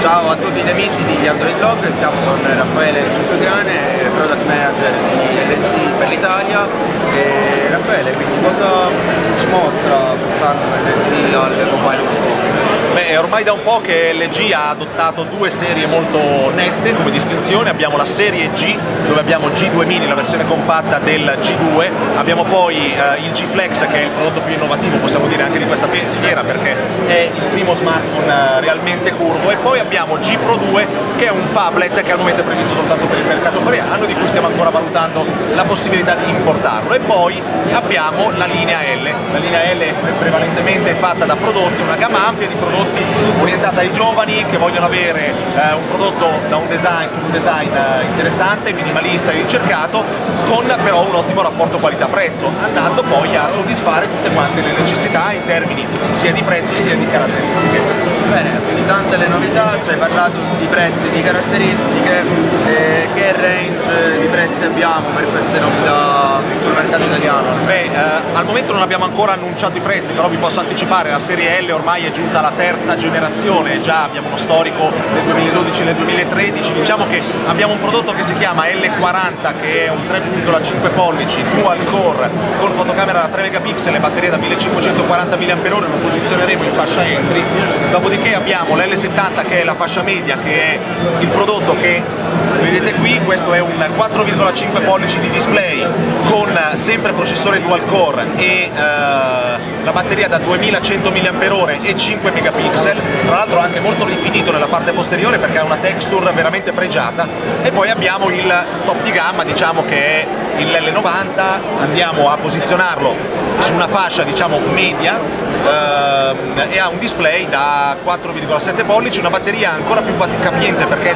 Ciao a tutti gli amici di Android Blog, siamo con Raffaele Cinquegrane, Product Manager di LG per l'Italia. E Raffaele, quindi cosa ci mostra quest'anno LG al Mobile World Congress? Beh, è ormai da un po' che LG ha adottato due serie molto nette come distinzione. Abbiamo la serie G, dove abbiamo G2 Mini, la versione compatta del G2, abbiamo poi il G Flex, che è il prodotto più innovativo, possiamo dire, anche di questa fiera, perché è il primo smartphone realmente curvo, e poi abbiamo G Pro 2, che è un phablet che al momento è previsto soltanto per il mercato coreano, di cui stiamo ancora valutando la possibilità di importarlo. E poi abbiamo la linea L. La linea L è prevalentemente fatta da prodotti, una gamma ampia di prodotti orientata ai giovani che vogliono avere un prodotto da un design interessante, minimalista e ricercato, con però un ottimo rapporto qualità-prezzo, andando poi a soddisfare tutte quante le necessità in termini sia di prezzo sia di caratteristiche. Bene, quindi tante le novità, ci hai parlato di prezzi e di caratteristiche, che range di prezzi abbiamo per queste novità sul mercato italiano? Beh, al momento non abbiamo ancora annunciato i prezzi, però vi posso anticipare, la serie L ormai è giunta alla terza generazione, già abbiamo uno storico nel 2012 e nel 2013, diciamo che abbiamo un prodotto che si chiama L40, che è un 3,5 pollici dual core con fotocamera da 3 megapixel e batteria da 1540 mAh, lo posizioneremo in fascia entry. Dopodiché abbiamo l'L70, che è la fascia media, che è il prodotto che vedete qui. Questo è un 4,5 pollici di display con sempre processore dual core e la batteria da 2100 mAh e 5 megapixel, tra l'altro anche molto rifinito nella parte posteriore perché ha una texture veramente pregiata. E poi abbiamo il top di gamma, diciamo che è l'L90, andiamo a posizionarlo su una fascia diciamo media, e ha un display da 4,7 pollici, una batteria ancora più capiente perché è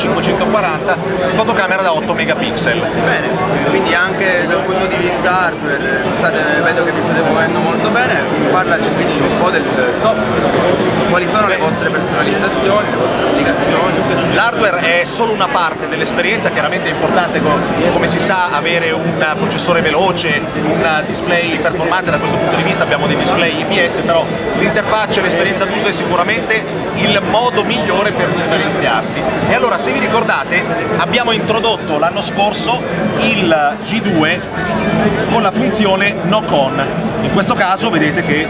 2540, fotocamera da 8 megapixel. Bene, quindi anche dal punto di vista hardware vedo che vi state muovendo molto bene. Parlaci quindi un po' del software, quali sono le vostre personalizzazioni, le vostre applicazioni? L'hardware è solo una parte dell'esperienza, chiaramente è importante, come si sa, avere un processore veloce, un display performante. Da questo punto di vista abbiamo dei display IPS, però l'interfaccia e l'esperienza d'uso è sicuramente il modo migliore per differenziarsi. E allora, se vi ricordate, abbiamo introdotto l'anno scorso il G2 con la funzione Knock On. In questo caso vedete che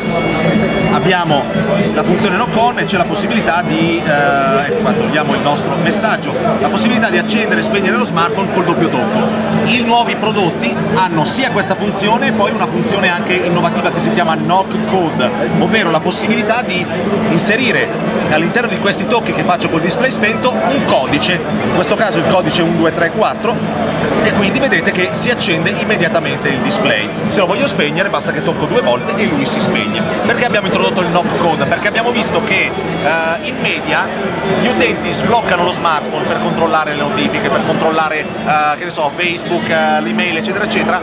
abbiamo la funzione Knock On e c'è la possibilità di, qua togliamo il nostro messaggio, la possibilità di accendere e spegnere lo smartphone col doppio tocco. I nuovi prodotti hanno sia questa funzione e poi una funzione anche innovativa che si chiama Knock Code, ovvero la possibilità di inserire all'interno di questi tocchi che faccio col display spento un codice, in questo caso il codice è 1234, e quindi vedete che si accende immediatamente il display. Se lo voglio spegnere basta che tocco 2 volte e lui si spegne. Perché abbiamo introdotto il Knock Code? Perché abbiamo visto che in media gli utenti sbloccano lo smartphone per controllare le notifiche, per controllare che ne so, Facebook, l'email eccetera eccetera,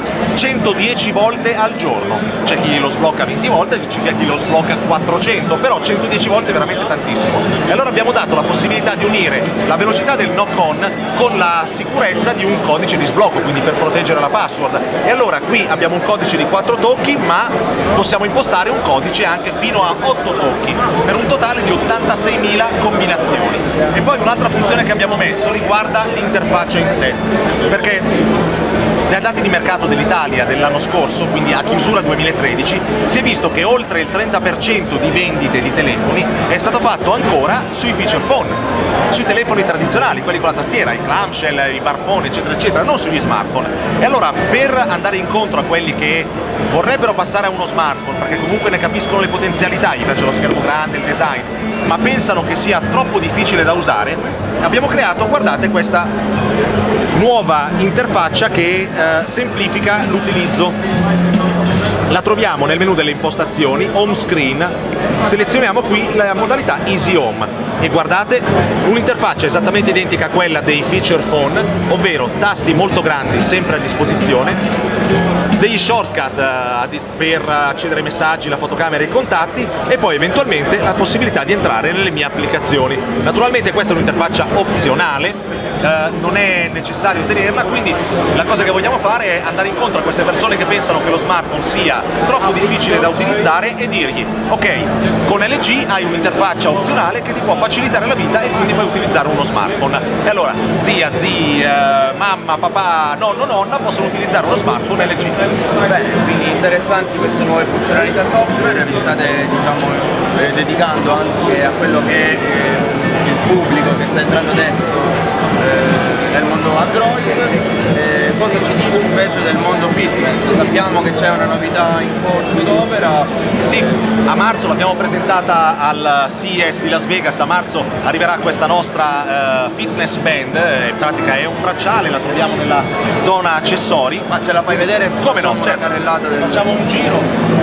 110 volte al giorno. C'è chi lo sblocca 20 volte, c'è chi lo sblocca 400, però 110 volte è veramente tantissimo. E allora abbiamo dato la possibilità di unire la velocità del Knock On con la sicurezza di un codice di sblocco, quindi per proteggere la password. E allora qui abbiamo un codice di 4 tocchi, ma possiamo impostare un codice anche fino a 8 tocchi, per un totale di 86.000 combinazioni. E poi un'altra funzione che abbiamo messo riguarda l'interfaccia in sé, perché dai dati di mercato dell'Italia dell'anno scorso, quindi a chiusura 2013, si è visto che oltre il 30% di vendite di telefoni è stato fatto ancora sui feature phone, sui telefoni tradizionali, quelli con la tastiera, i clamshell, i barphone eccetera eccetera, non sugli smartphone. E allora, per andare incontro a quelli che vorrebbero passare a uno smartphone, perché comunque ne capiscono le potenzialità, gli piace lo schermo grande, il design, ma pensano che sia troppo difficile da usare, abbiamo creato, guardate, questa nuova interfaccia che semplifica l'utilizzo. La troviamo nel menu delle impostazioni, home screen, selezioniamo qui la modalità Easy Home e guardate, un'interfaccia esattamente identica a quella dei feature phone, ovvero tasti molto grandi sempre a disposizione, degli shortcut per accedere ai messaggi, la fotocamera e i contatti, e poi eventualmente la possibilità di entrare nelle mie applicazioni. Naturalmente questa è un'interfaccia opzionale, non è necessario tenerla, quindi la cosa che vogliamo fare è andare incontro a queste persone che pensano che lo smartphone sia sia troppo difficile da utilizzare e dirgli ok, con LG hai un'interfaccia opzionale che ti può facilitare la vita e quindi puoi utilizzare uno smartphone. E allora zia, mamma, papà, nonno, nonna possono utilizzare uno smartphone LG. Bene, quindi interessanti queste nuove funzionalità software, vi state dedicando anche a quello che è il pubblico che sta entrando adesso nel mondo Android. Cosa ci dici invece del mondo fitness? Sappiamo che c'è una novità in corso d'opera. Sì, a marzo l'abbiamo presentata al CES di Las Vegas, a marzo arriverà questa nostra fitness band, in pratica è un bracciale, la troviamo nella zona accessori. Ma ce la fai vedere? Come no? Certo. Facciamo un giro.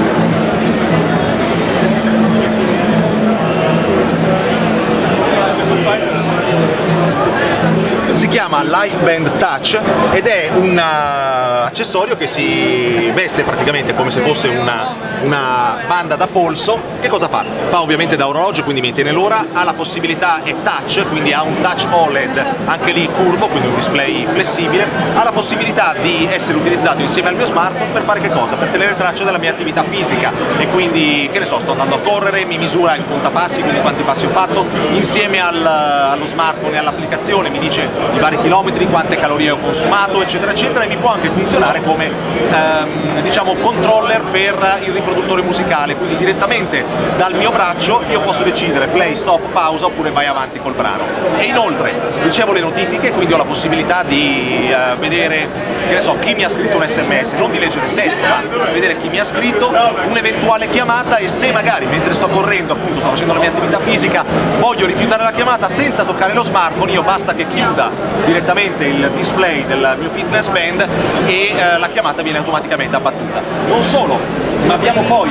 Si chiama LifeBand Touch ed è un accessorio che si veste praticamente come se fosse una banda da polso. Che cosa fa? Fa ovviamente da orologio, quindi mi tiene l'ora, ha la possibilità, è touch, quindi ha un touch OLED anche lì curvo, quindi un display flessibile, ha la possibilità di essere utilizzato insieme al mio smartphone per fare che cosa? Per tenere traccia della mia attività fisica e quindi, che ne so, sto andando a correre, mi misura il contapassi, quindi quanti passi ho fatto, insieme allo smartphone e all'applicazione mi dice i vari chilometri, quante calorie ho consumato, eccetera eccetera, e mi può anche funzionare come diciamo controller per il riproduttore musicale, quindi direttamente dal mio braccio io posso decidere play, stop, pausa oppure vai avanti col brano. E inoltre ricevo le notifiche, quindi ho la possibilità di vedere, che ne so, chi mi ha scritto un SMS, non di leggere il testo, ma vedere chi mi ha scritto, un'eventuale chiamata, e se magari mentre sto correndo, appunto sto facendo la mia attività fisica, voglio rifiutare la chiamata senza toccare lo smartphone, io basta che chiuda direttamente il display del mio fitness band e la chiamata viene automaticamente abbattuta. Non solo, ma abbiamo poi,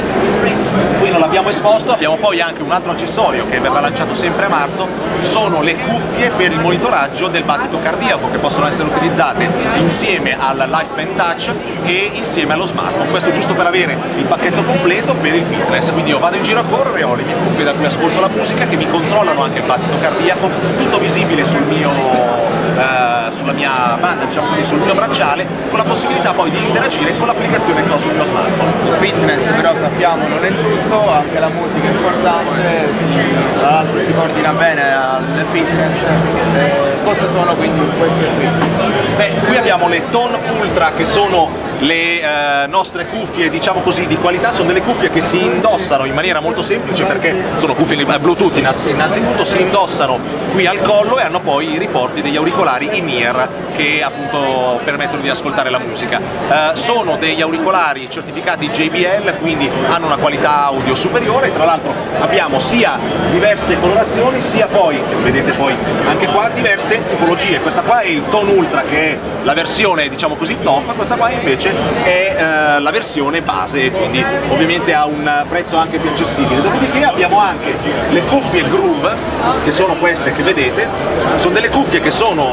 qui non l'abbiamo esposto, abbiamo poi anche un altro accessorio che verrà lanciato sempre a marzo, sono le cuffie per il monitoraggio del battito cardiaco, che possono essere utilizzate insieme al LifeBand Touch e insieme allo smartphone. Questo giusto per avere il pacchetto completo per il fitness, quindi io vado in giro a correre, ho le mie cuffie da cui ascolto la musica che mi controllano anche il battito cardiaco, tutto visibile sul mio sulla mia banda, diciamo così, sul mio bracciale, con la possibilità poi di interagire con l'applicazione che ho sul mio smartphone. Il fitness però sappiamo non è tutto, anche la musica è importante, tra l'altro si coordina bene al fitness. Cosa sono quindi queste qui? Beh, qui abbiamo le Tone Ultra, che sono le nostre cuffie, diciamo così, di qualità. Sono delle cuffie che si indossano in maniera molto semplice, perché sono cuffie Bluetooth, innanzitutto si indossano qui al collo e hanno poi i riporti degli auricolari in-ear che appunto permettono di ascoltare la musica. Sono degli auricolari certificati JBL, quindi hanno una qualità audio superiore. Tra l'altro abbiamo sia diverse colorazioni, sia poi, vedete poi anche qua, diverse tipologie. Questa qua è il Tone Ultra, che è la versione, diciamo così, top. Questa qua invece è la versione base, quindi ovviamente ha un prezzo anche più accessibile. Dopodiché abbiamo anche le cuffie Groove, che sono queste che vedete. Sono delle cuffie che sono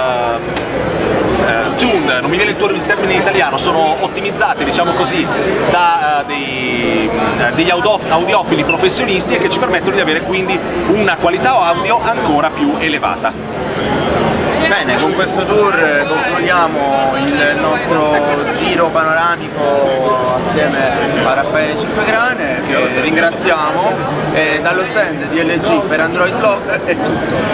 tuned, non mi viene il termine in italiano, sono ottimizzate, diciamo così, da degli audiofili professionisti, e che ci permettono di avere quindi una qualità audio ancora più elevata. Bene, con questo tour concludiamo il nostro giro panoramico assieme a Raffaele Cinquegrane, che ringraziamo, e dallo stand di LG per Android Blog è tutto.